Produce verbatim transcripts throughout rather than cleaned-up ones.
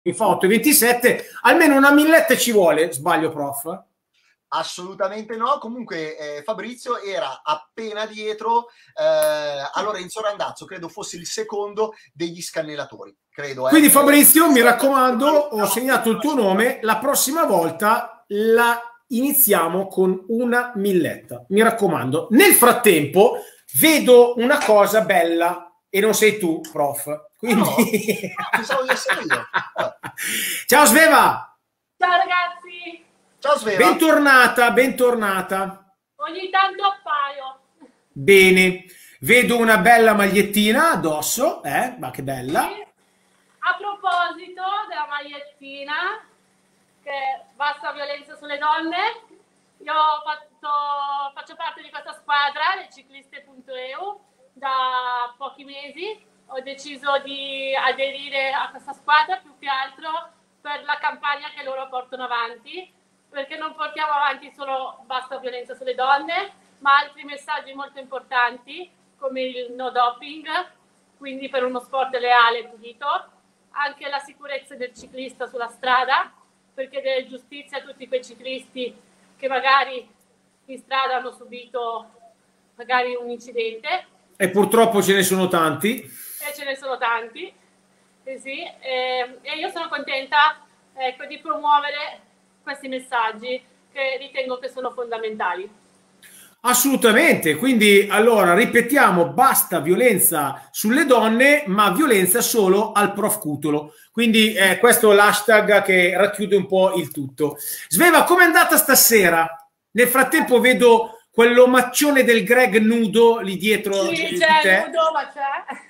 mi fa otto e ventisette, almeno una milletta ci vuole, sbaglio prof? Assolutamente no, comunque eh, Fabrizio era appena dietro eh, a Lorenzo Randazzo, credo fosse il secondo degli scannellatori, credo. Quindi Eh. Fabrizio, mi raccomando, ho segnato il tuo nome, la prossima volta la iniziamo con una milletta, mi raccomando. Nel frattempo vedo una cosa bella e non sei tu, prof. Quindi... No, no, pensavo di essere io. Oh. Ciao Sveva! Ciao ragazzi! Ciao Sveva! Bentornata, bentornata. Ogni tanto appaio. Bene, vedo una bella magliettina addosso, eh? Ma che bella. Sì. A proposito della magliettina, che basta violenza sulle donne, io ho fatto, faccio parte di questa squadra, le cicliste punto e u, da pochi mesi. Ho deciso di aderire a questa squadra più che altro per la campagna che loro portano avanti, perché non portiamo avanti solo basta violenza sulle donne, ma altri messaggi molto importanti come il no doping, quindi per uno sport leale e pulito, anche la sicurezza del ciclista sulla strada, per chiedere giustizia a tutti quei ciclisti che magari in strada hanno subito magari un incidente. E purtroppo ce ne sono tanti. E ce ne sono tanti, eh sì, eh, e io sono contenta ecco, di promuovere questi messaggi che ritengo che sono fondamentali. Assolutamente, quindi allora ripetiamo, basta violenza sulle donne, ma violenza solo al prof Cutolo. Quindi eh, questo è l'hashtag che racchiude un po' il tutto. Sveva, com'è andata stasera? Nel frattempo vedo quell'omaccione del Greg nudo lì dietro. Sì, c'è nudo, ma c'è.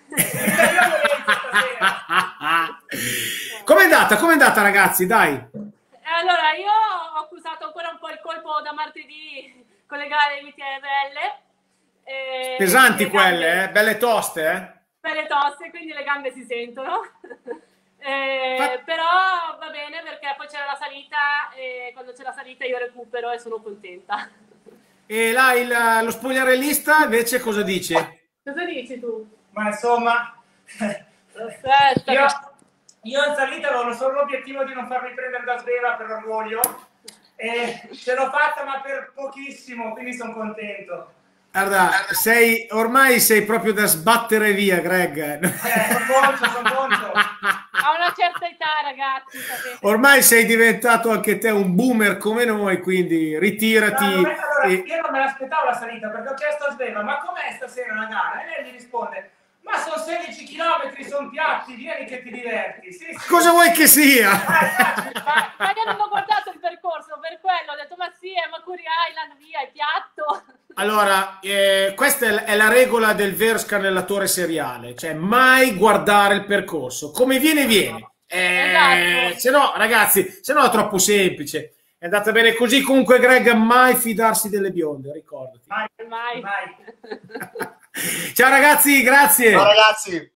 Com'è andata? Com'è andata, ragazzi? Dai. Allora, io ho accusato ancora un po' il colpo da martedì con le gare di T R L. Eh, pesanti quelle, gambe, eh? Belle toste, eh? Belle toste, quindi le gambe si sentono. Eh, Fa... però va bene perché poi c'era la salita e quando c'è la salita io recupero e sono contenta. E là il, lo spogliarellista invece cosa dice? Cosa dici tu? Ma insomma, Aspetta, io, io in salita avevo solo l'obiettivo di non farmi prendere da Sveva per orgoglio e ce l'ho fatta ma per pochissimo, quindi sono contento. Guarda, sei, ormai sei proprio da sbattere via, Greg. Eh, sono concio, sono concio. A una certa età, ragazzi. Sapete. Ormai sei diventato anche te un boomer come noi, quindi ritirati. No, me, allora, e... Io non me l'aspettavo la salita perché ho chiesto a Sveva, ma com'è stasera la gara? E lei gli risponde, ma sono sedici chilometri, sono piatti, vieni che ti diverti. Sì, sì. Cosa vuoi che sia? ma, ma io non ho guardato il percorso, per quello ho detto, ma sì, è Macquarie Island, via, è piatto. Allora, eh, questa è la regola del vero scannellatore seriale, cioè mai guardare il percorso, come viene viene. Eh, esatto. Se no, ragazzi, se no è troppo semplice. È andata bene così. Comunque, Greg, mai fidarsi delle bionde, ricordati. Mai, mai. mai. Ciao ragazzi, grazie. Ciao ragazzi.